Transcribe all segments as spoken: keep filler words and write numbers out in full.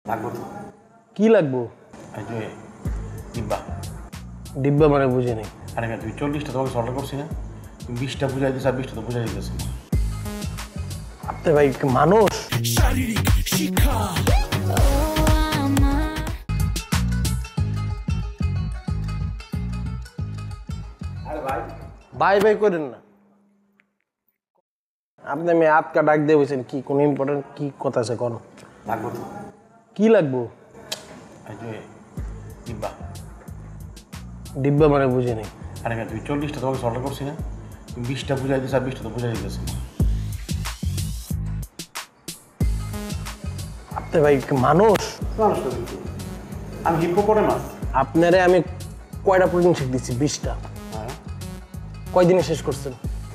লাগবো তো। কি লাগবো? ডিব্বা। ডিব্বা মানে বুঝে নেই। আরে তুই চল্লিশটা তোমাকে অর্ডার করছি না, তুমি বিশটা বুঝাই দিস আর বিশটা তো বুঝাই দিতেছি। আপনি ভাই মানুষ। শারীরিক শিক্ষা। আরে ভাই বাই বাই করেন না। আপনি আমি আটকা ডাক দিয়ে বলছেন কি কোন ইম্পর্টেন্ট কি কথা আছে কোন? লাগবো তো। কি লাগবো? ডিব্বা। ডিব্বা মানে বুঝে নেই। আরে তুই চল্লিশটা তোমাকে অর্ডার করছি না, তুমি বিশটা বুঝাই দিস আর বিশটা তো বুঝাই দিতেছি। আপনি ভাই মানুষ। আমি হিপোপটেমাস। আপনারে আমি কয়টা প্রোটিন শেক দিচ্ছি? বিশটা। হ্যাঁ। কয়দিনে শেষ করছেন?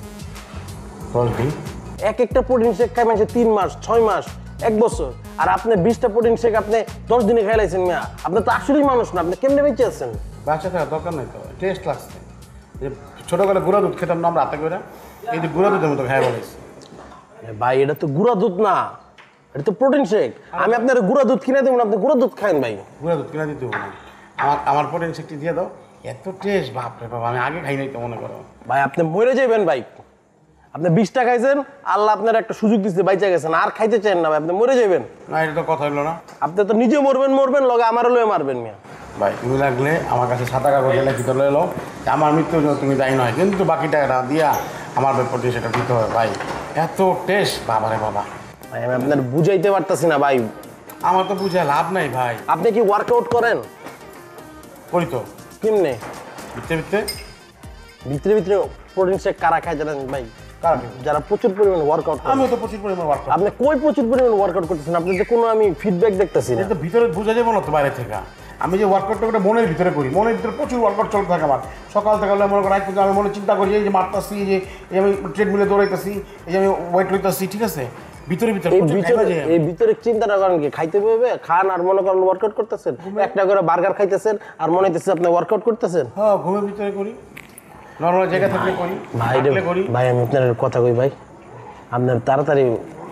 দশ দিন। এক একটা প্রোটিন শেক খাই মানে তিন মাস ছয় মাস এক বছর, আর আপনি বিশটা প্রোটিন শেক আপনি দশ দিনে খাইলাইছেন মিয়া। আপনি তো আসলেই মানুষ না, আপনি কেমনে বেঁচে আছেন? বাচ্চা থাকা দরকার নেই তো, টেস্ট লাগছে। যে ছোটোবেলা গুঁড়া দুধ খেতাম না আমরা হাতে করে, এই যে গুঁড়া দুধের মতো খাই বলেছি। ভাই এটা তো গুঁড়া দুধ না, এটা তো প্রোটিন শেক। আমি আপনার গুঁড়া দুধ কিনে দেবো, আপনি গুঁড়া দুধ খান ভাই। গুঁড়া দুধ কিনে দিতে হবে আমার আমার প্রোটিন শেকটি দিয়ে দাও। এত টেস্ট বাপরে বাবা, আমি আগে খাই নাই তো মনে করো। ভাই আপনি মরে যাবেন ভাই। আপনি বিশটা খাইছেন, আল্লাহ আপনার একটা সুযোগ দিচ্ছে, বাইচা গেছেন, আর খাইতে চান না ভাই, আপনি মরে যাবেন। না এটা তো কথা হলো না। আপনি তো নিজে মরবেন মরবেন লগে আমারও লয়ে মারবেন মিয়া। ভাই তুমি লাগলে আমার কাছে সাদা কাগজ এলে ভিতরে এলো আমার মৃত্যুর জন্য তুমি দায়ী নয়, কিন্তু বাকি টাকাটা দিয়া আমার প্রতি সেটা দিতে হবে ভাই। এত টেস্ট বাবারে বাবা। ভাই আমি আপনার বুঝাইতে পারতাছি না ভাই। আমার তো বুঝে লাভ নাই ভাই। আপনি কি ওয়ার্কআউট করেন? করি তো। কেমনে? ভিতরে ভিতরে ভিতরে ভিতরে প্রোটিন শেক কারা খায় জানেন ভাই? কারা? যারা প্রচুর পরিমাণে ওয়ার্কআউট করে। আমিও তো প্রচুর পরিমাণে ওয়ার্কআউট। আপনি কই প্রচুর পরিমাণে ওয়ার্কআউট করতেছেন? আপনি তো কোনো আমি ফিডব্যাক দেখতেছি না। এটা ভিতরে বোঝা যাবে না তো বাইরে থেকে। আমি যে ওয়ার্কআউটটা ওটা মনের ভিতরে করি, মনের ভিতরে প্রচুর ওয়ার্কআউট চলতে থাকে আমার। সকাল থেকে মনে করি কিন্তু আমি মনে চিন্তা করি এই যে মারতাছি, এই যে এই আমি ট্রেডমিলে দৌড়াইতেছি, এই যে আমি ওয়েট লইতেছি, ঠিক আছে ভিতরে ভিতরে এই ভিতরে এই ভিতরে চিন্তাটা করেন কি? খাইতে হবে খান আর মনে করেন ওয়ার্কআউট করতেছেন, একটা করে বার্গার খাইতেছেন আর মনে হইতেছে আপনি ওয়ার্কআউট করতেছেন। হ্যাঁ ঘুমের ভিতরে করি, নর্মাল জায়গা থাকলে করি, ভাই করি। ভাই আমি আপনার কথা কই ভাই, আপনার তাড়াতাড়ি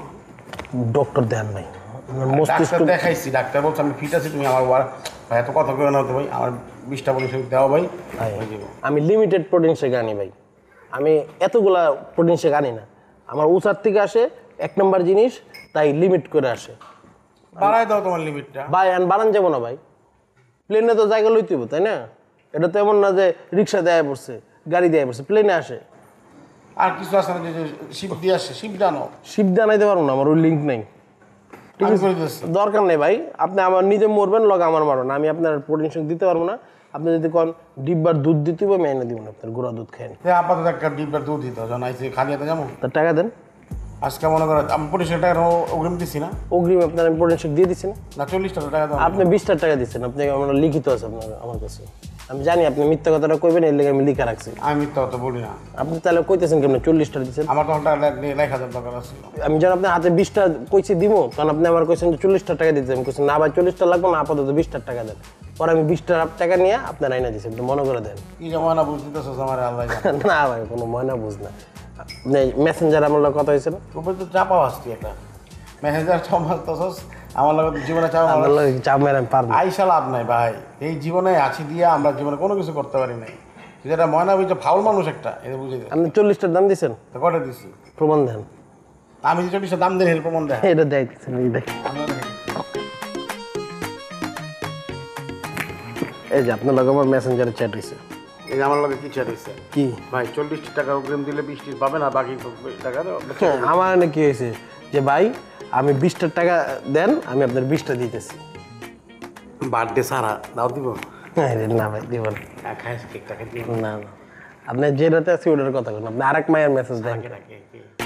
ডক্টর দেন ভাই। মস্তিষ্ক দেখাইছি, ডাক্তার বলছে আমি ফিট আছি, তুমি আমার ভাই এত কথা কেউ না তো ভাই, আমার বিশটা প্রোটিন শেক দেওয়া ভাই। আমি লিমিটেড প্রোটিন শেক আনি ভাই, আমি এতগুলা প্রোটিন শেক আনি না। আমার উচার থেকে আসে এক নম্বর জিনিস, তাই লিমিট করে আসে। বাড়াই দাও তোমার লিমিটটা ভাই। আর বাড়ান যাবো না ভাই, প্লেনে তো জায়গা লইতে হবে তাই না? এটা তো এমন না যে রিক্সা দেয়া পড়ছে, গাড়ি দেয়া পড়ছে, প্লেনে আসে। আর কিছু আসে না যে শিপ দিয়ে আসে, শিপ ডানো শিপ দানাইতে পারবো না, আমার ওই লিঙ্ক নেই। ঠিক আছে দরকার নেই ভাই, আপনি আমার নিজে মরবেন লগে আমার মারবেন, আমি আপনার প্রোটিন শেক দিতে পারবো না। আপনি যদি কোন ডিব্বার দুধ দিতে হবে আমি এনে দিব না, আপনার গুঁড়া দুধ খাইন। আপাতত একটা ডিব্বার দুধ দিতে যখন আইসি খালি হাতে যাবো। তার টাকা দেন। আজকে মনে করো আমি পঁচিশ টাকা অগ্রিম দিচ্ছি না? অগ্রিম আপনার আমি প্রোটিন শেক দিয়ে দিচ্ছি না? না চল্লিশ টাকা টাকা দাও। আপনি বিশটা টাকা দিচ্ছেন, আপনি আমার লিখিত আছে আপনার আমার কাছে। আমি জানি আপনি মিথ্যা কথাটা কইবেন, এর লেগে আমি লিখা রাখছি। আমি মিথ্যা কথা বলি না। আপনি তাহলে কইতেছেন কেমন চল্লিশ টাকা দিচ্ছেন? আমার তখন টাকা এক হাজার টাকা আছে। আমি যখন আপনার হাতে বিশটা কইছি দিব, তখন আপনি আমার কইছেন যে চল্লিশটা টাকা দিতে। আমি কইছেন না ভাই চল্লিশটা লাগবে না, আপাতত বিশটা টাকা দেন। পরে আমি বিশটা টাকা নিয়ে আপনার আইনা দিচ্ছি, একটু মনে করে দেন। কি যে ময়না বুঝতেছ আমার আল্লাহ জানে। না ভাই কোনো ময়না বুঝ না। আপনি মেসেঞ্জার আমার লোক কথা হয়েছে না? উপরে তো চাপা আসছি একটা মেসেঞ্জার চমালতেছস আমার লোক জীবনে চাপ। আমার লোক চাপ মেরে পারবো আইসা লাভ নাই ভাই, এই জীবনে আছি দিয়া আমরা জীবনে কোনো কিছু করতে পারি নাই। যেটা ময়না বুঝছে ফাউল মানুষ একটা, এটা বুঝে দেয়। আপনি চল্লিশটার দাম দিচ্ছেন? তো কটা দিছি? প্রমাণ দেন। আমি যে চল্লিশটা দাম দেন এর প্রমাণ দেয়। এটা দেয় দিচ্ছেন, এই দেখ এই যে আপনার লোক আমার মেসেঞ্জারে চ্যাট হয়েছে। এই যে আমার লোকে কি চ্যাট হয়েছে কি ভাই? চল্লিশ টাকা অগ্রিম দিলে বিশ টিস পাবেন আর বাকি টাকা আমার এনে কি হয়েছে যে ভাই আমি বিশটা টাকা দেন, আমি আপনার বিশটা দিতেছি। বার্থডে সারা দাও দিব না ভাই দিব না। খাইস কেক টাকা দিব না না, আপনি যে রাতে আছে ওটার কথা বলেন। আপনি আরেক মায়ের মেসেজ দেন। রাখে